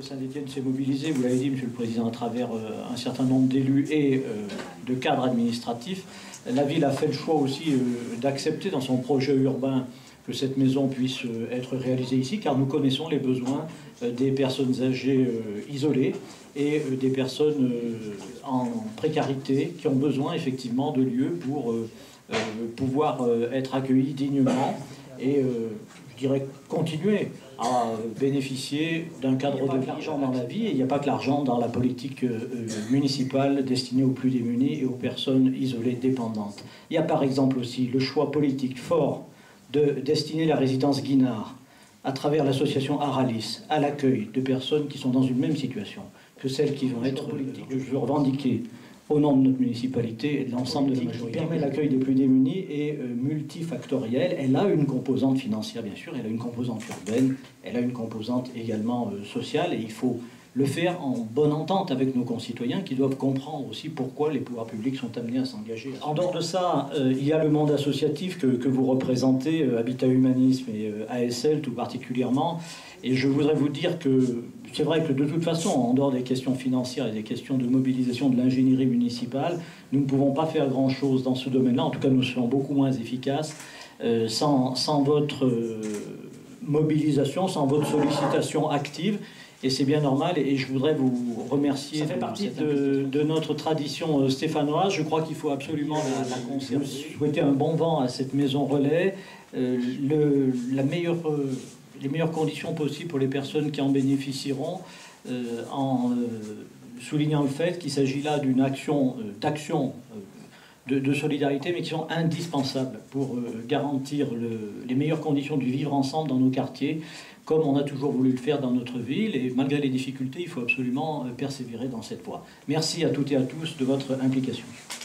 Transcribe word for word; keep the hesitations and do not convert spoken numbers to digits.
de Saint-Étienne s'est mobilisé, vous l'avez dit, Monsieur le Président, à travers un certain nombre d'élus et de cadres administratifs. La ville a fait le choix aussi d'accepter dans son projet urbain que cette maison puisse être réalisée ici, car nous connaissons les besoins des personnes âgées isolées et des personnes en précarité qui ont besoin effectivement de lieux pour pouvoir être accueillis dignement et, je dirais, continuer à bénéficier d'un cadre de vie. L'argent dans la vie, et il n'y a pas que l'argent dans la politique municipale destinée aux plus démunis et aux personnes isolées dépendantes. Il y a par exemple aussi le choix politique fort de destiner la résidence Guinard à travers l'association Aralis à l'accueil de personnes qui sont dans une même situation que celles qui vont être politiques. Je veux revendiquer au nom de notre municipalité et de l'ensemble de la majorité, qui permet l'accueil des plus démunis et euh, multifactorielle. Elle a une composante financière, bien sûr, elle a une composante urbaine, elle a une composante également euh, sociale, et il faut le faire en bonne entente avec nos concitoyens qui doivent comprendre aussi pourquoi les pouvoirs publics sont amenés à s'engager. En dehors de ça, euh, il y a le monde associatif que, que vous représentez, euh, Habitat Humanisme et euh, A S L tout particulièrement, et je voudrais vous dire que c'est vrai que de toute façon, en dehors des questions financières et des questions de mobilisation de l'ingénierie municipale, nous ne pouvons pas faire grand-chose dans ce domaine-là. En tout cas, nous serons beaucoup moins efficaces euh, sans, sans votre euh, mobilisation, sans votre sollicitation active. Et c'est bien normal, et je voudrais vous remercier. Ça fait partie de, de notre tradition stéphanoise. Je crois qu'il faut absolument la, la conserver. Souhaiter un bon vent à cette maison relais. Euh, le, la meilleure... Euh, les meilleures conditions possibles pour les personnes qui en bénéficieront, euh, en euh, soulignant le fait qu'il s'agit là d'une action, euh, d'action euh, de, de solidarité, mais qui sont indispensables pour euh, garantir le, les meilleures conditions du vivre ensemble dans nos quartiers, comme on a toujours voulu le faire dans notre ville, et malgré les difficultés, il faut absolument persévérer dans cette voie. Merci à toutes et à tous de votre implication.